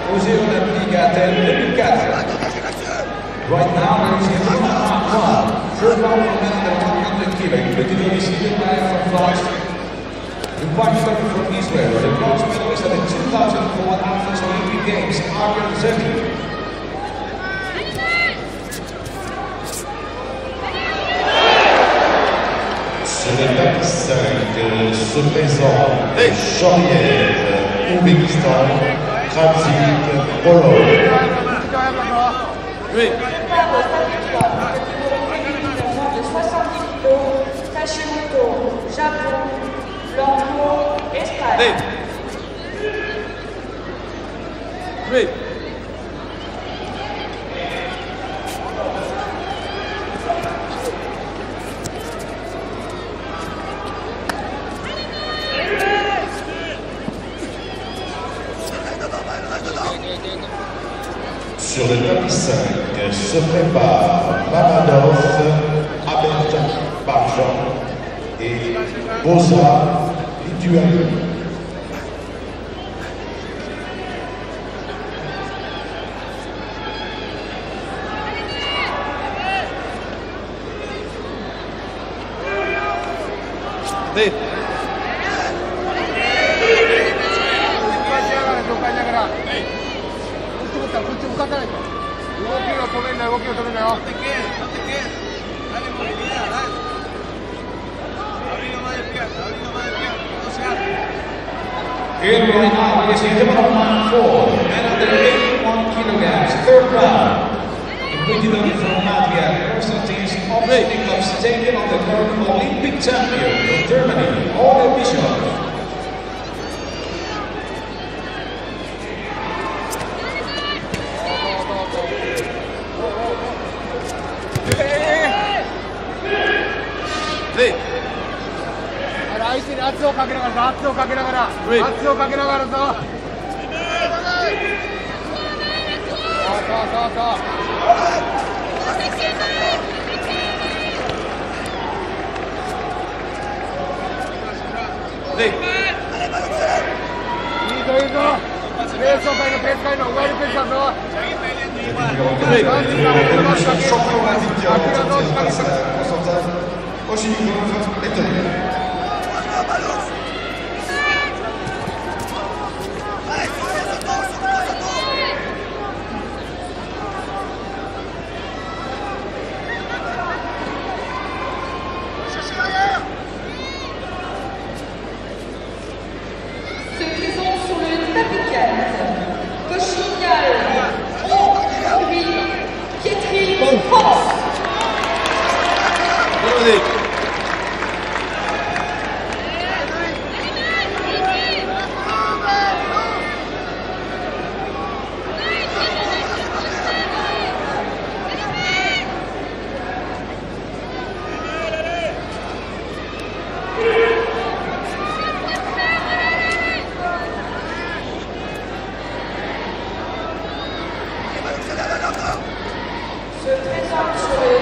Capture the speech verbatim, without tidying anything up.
aux Jeux Olympiques à Athènes deux mille quatre. Right now, there is a one. Third round for men under one hundred kilo, including the Syrian player from France, the white fighter from Israel, the bronze medalist at the two thousand four Athens Olympic Games, Aryan Zeti. Sur le top cinq se présente Chorier, Ouzbékistan, Transit, Pologne. Oui. De soixante-dix kilos, Hashimoto, Japon, Blanco, Espagne. Oui. Sur le top cinq se prépare Mamadov, Aberjan et Boza, Lituanie. Oui. Here right now, we see development four, men under eighty-one kilograms, third round. Individual from Latvia, Konstantin Ovsnikovs, taken on the current Olympic champion from Germany, Ole Bishop. Oui. 相手に圧をかけながら、圧をかけながら、圧をかけながらぞ。そうそうそうそう。 Oui. いいぞいいぞ。レース界のペース界のワイルドペースだぞ。 Oui. Se présente sur le tapis quatre. Cochignal, Hongrie, Pietri, France. Véronique. Se présente sur le